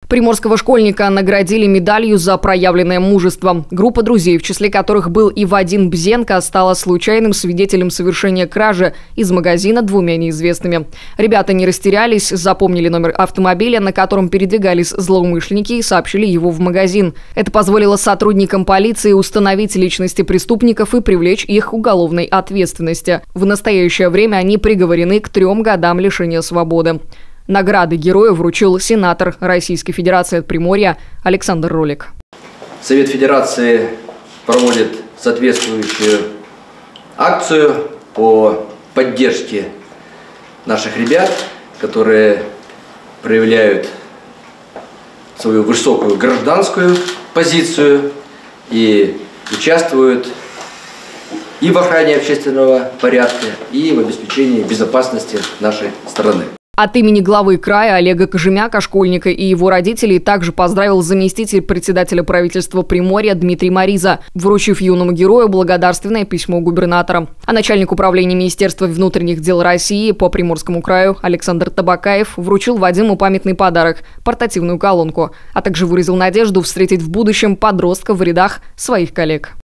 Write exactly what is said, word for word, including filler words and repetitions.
Приморского школьника наградили медалью за проявленное мужество. Группа друзей, в числе которых был и Вадим Бзенко, стала случайным свидетелем совершения кражи из магазина двумя неизвестными. Ребята не растерялись, запомнили номер автомобиля, на котором передвигались злоумышленники, и сообщили его в магазин. Это позволило сотрудникам полиции установить личности преступников и привлечь их к уголовной ответственности. В настоящее время они приговорены к трем годам лишения свободы. Награды герою вручил сенатор Российской Федерации от Приморья Александр Ролик. Совет Федерации проводит соответствующую акцию по поддержке наших ребят, которые проявляют свою высокую гражданскую позицию и участвуют и в охране общественного порядка, и в обеспечении безопасности нашей страны. От имени главы края Олега Кожемяка, школьника и его родителей также поздравил заместитель председателя правительства Приморья Дмитрий Мариза, вручив юному герою благодарственное письмо губернатора. А начальник управления Министерства внутренних дел России по Приморскому краю Александр Табакаев вручил Вадиму памятный подарок – портативную колонку, а также выразил надежду встретить в будущем подростков в рядах своих коллег.